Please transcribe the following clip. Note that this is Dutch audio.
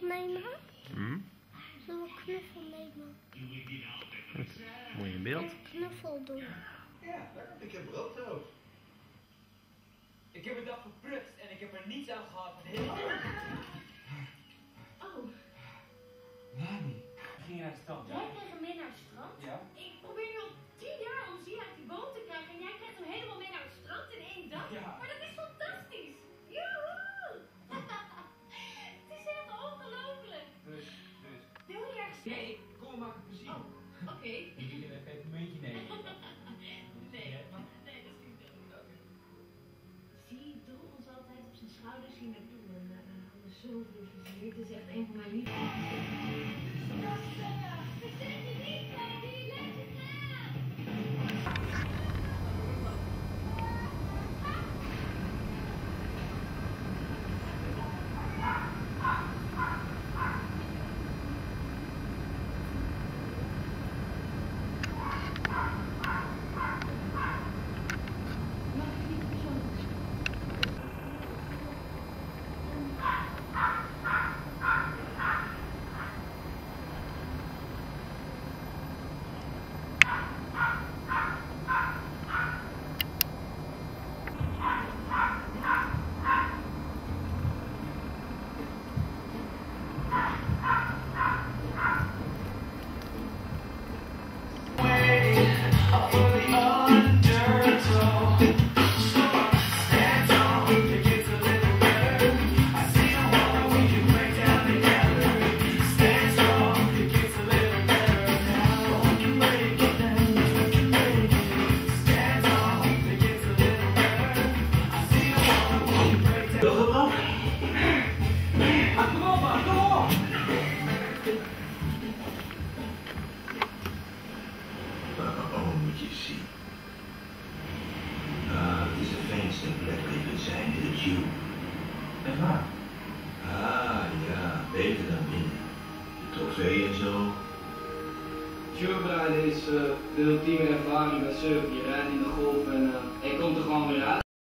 nemen? Hm? Zullen we een knuffel nemen? Mooi in beeld. Een knuffel doen. Ja, ik heb broodtoast. Ik heb een dag geprutst en ik heb er niets aan gehad van heel. Oh, Nani. Ging je naar het strand? jij krijgt hem mee naar het strand? Ja? Ik probeer nu al 10 jaar om Zia uit die boot te krijgen en jij krijgt hem helemaal mee naar het strand in 1 dag? Ja. Maar dat is fantastisch! Joehoe! Het is echt ongelooflijk! Dus. Wil je ergens? Nee, kom maar maken plezier. Oh, oké. Ik wil even een muntje nemen. Nee, dat is niet leuk. Zie droeg ons altijd op zijn schouders hier naartoe en we hadden zoveel plezier. Het is echt een van mijn liefdes. Het is de fijnste plek waar je kunt zijn in de Q. Echt waar? Ah ja, beter dan binnen. De trofee en zo. Tube-rijden is de ultieme ervaring met surfen. Je rijdt in de golf en hij komt er gewoon weer uit.